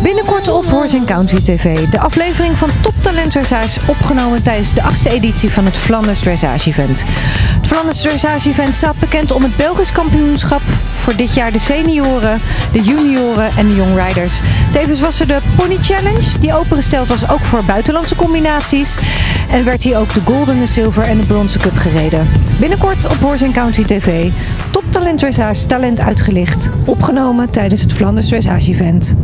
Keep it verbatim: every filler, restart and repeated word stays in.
Binnenkort op Horse and Country T V. De aflevering van Top Talent Dressage opgenomen tijdens de achtste editie van het Flanders Dressage Event. Het Flanders Dressage Event staat bekend om het Belgisch kampioenschap voor dit jaar de senioren, de junioren en de young riders. Tevens was er de Pony Challenge die opengesteld was ook voor buitenlandse combinaties. En werd hier ook de Golden, de Silver en de Bronzen Cup gereden. Binnenkort op Horse and Country T V. Top Talent Dressage, talent uitgelicht. Opgenomen tijdens het Flanders Dressage Event.